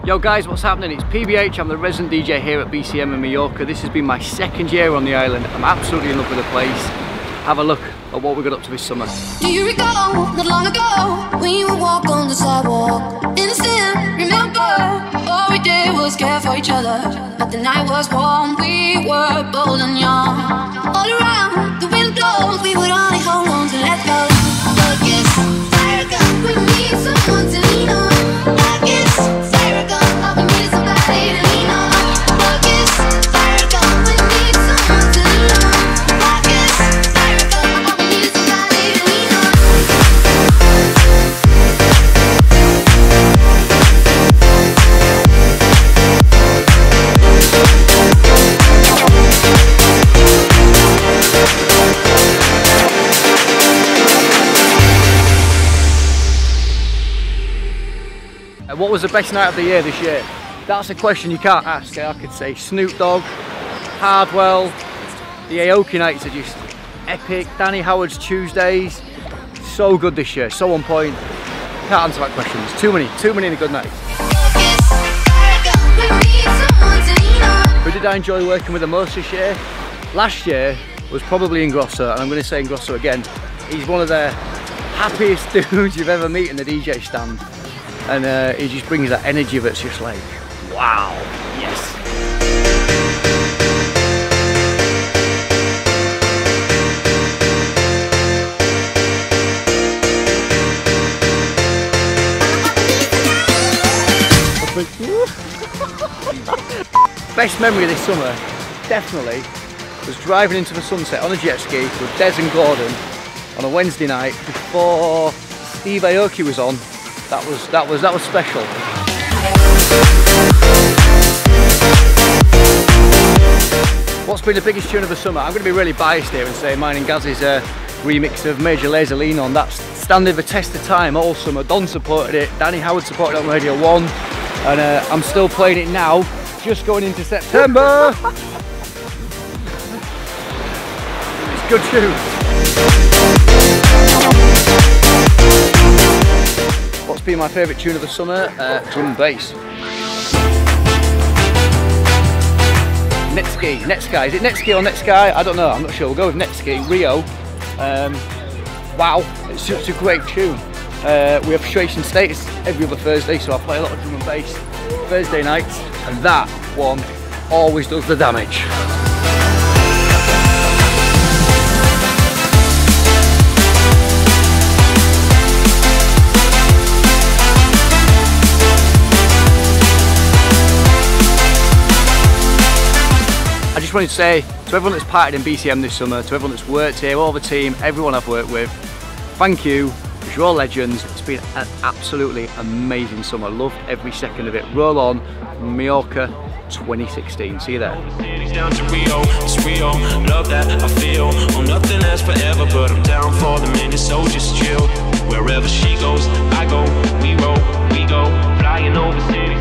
Yo guys, what's happening? It's PBH, I'm the resident DJ here at BCM in Mallorca. This has been my second year on the island. I'm absolutely in love with the place. Have a look at what we got up to this summer. Do you recall, not long ago, when you would walk on the sidewalk? Innocent, remember, all we did was care for each other. But the night was warm, we were bold and young. All around, the wind blows, we would only hold on to let go. But it's fire gun, we need someone to lean on. Like it's fire gun, all we need is somebody to lean on. But it's fire gun, we need someone to lean on. Like it's fire gun, all we need is somebody to lean on. What was the best night of the year this year? That's a question you can't ask. I could say Snoop Dogg, Hardwell, the Aoki nights are just epic. Danny Howard's Tuesdays, so good this year, so on point. Can't answer that question. There's too many in a good night. Who did I enjoy working with the most this year? Last year was probably Ingrosso, and I'm going to say Ingrosso again. He's one of the happiest dudes you've ever met in the DJ stand. And he just brings that energy that's just like, wow, yes. Best memory of this summer, definitely, was driving into the sunset on a jet ski with Des and Gordon on a Wednesday night before Steve Aoki was on. That was special. What's been the biggest tune of the summer? I'm going to be really biased here and say mine and Gaz's remix of Major Lazer Lean On. That's standing the test of time all summer. Don supported it, Danny Howard supported it on Radio 1, and I'm still playing it now, just going into September. It's a good tune. What's been my favourite tune of the summer? Drum and bass. Netsky, is it Netsky or Netsky? I don't know, I'm not sure. We'll go with Netsky, Rio. Wow, it's such a great tune. We have Station Status every other Thursday, so I play a lot of drum and bass Thursday nights, and that one always does the damage. I just wanted to say to everyone that's partied in BCM this summer, to everyone that's worked here, all the team, everyone I've worked with, thank you, because you're all legends. It's been an absolutely amazing summer. Loved every second of it. Roll on, Mallorca 2016. See you there. Down to Rio, it's Rio, love that I feel. Oh, nothing lasts forever, but I'm down for the minute, so just chill. Wherever she goes, I go, we roll, we go, flying over cities.